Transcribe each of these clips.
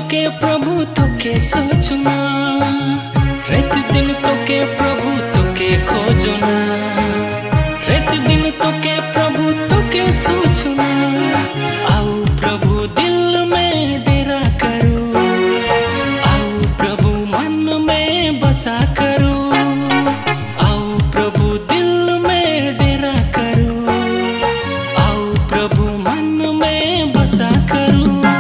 के प्रभु तो के सोचना, रात दिन तो के प्रभु तो के खोजना, रात दिन तो के प्रभु तो के सोचना। आओ प्रभु दिल में डेरा करो, आओ प्रभु मन में बसा करो, आओ प्रभु दिल में डेरा करो, आओ प्रभु मन में बसा करो।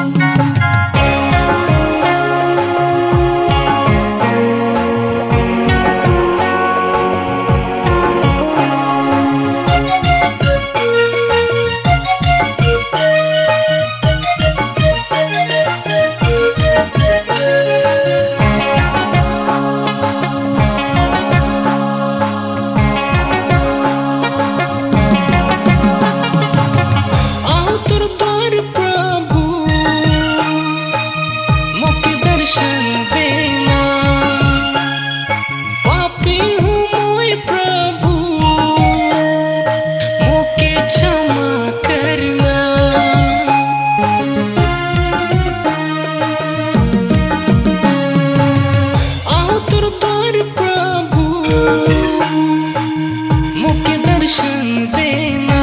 दर्शन देना,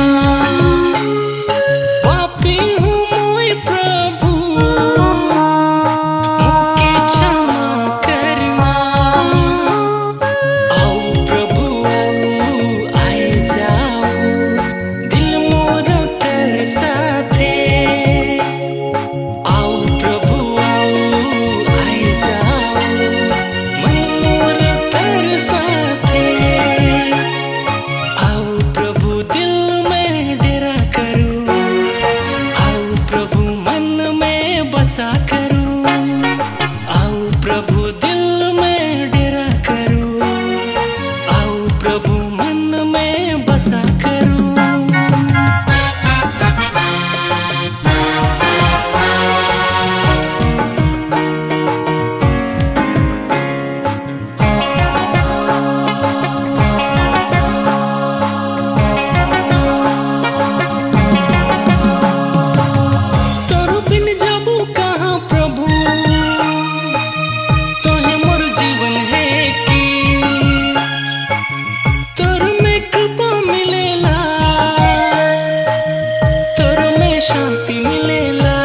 पापी हूँ मोय प्रभु, मुझे क्षमा करना। आओ प्रभु आए जाओ, दिल मोरा तरसा थे। आओ प्रभु आए जाओ, मन मोरा तरसा थे। बसा करो, आओ प्रभु दिल में डेरा करो, आओ प्रभु मन में बसा करो। शांति मिलेला,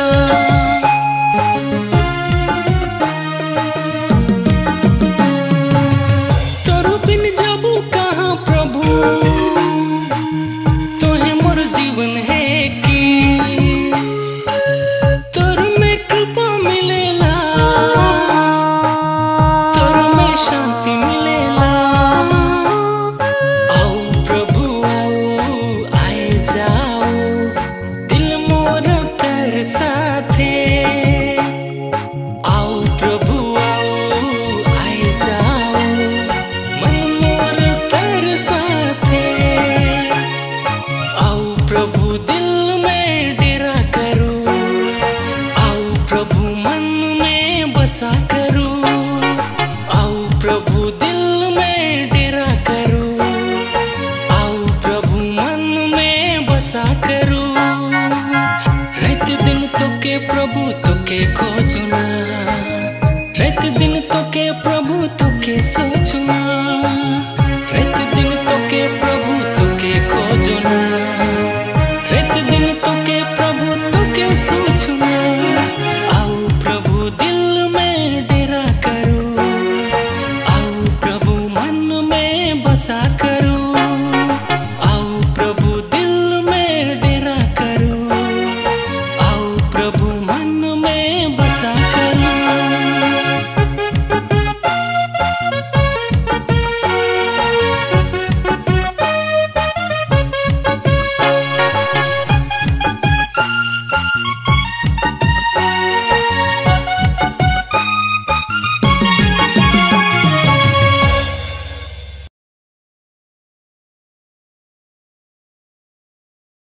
तोरो बिन जाबू कहाँ प्रभु, तोहे मोर जीवन है कि तोर में कृपा मिलेला, तोर में शांति मिलेला। आओ प्रभु आए जाओ, साथे। आओ प्रभु आए जाओ, मन मोर तरसा थे। आओ प्रभु दिल में डेरा करो, आओ प्रभु मन में बसा करो, आओ प्रभु दिल में डेरा करो, आओ प्रभु मन में बसा करो। दिन तो के प्रभु तो के खोजना, रात दिन तो के प्रभु तो के सो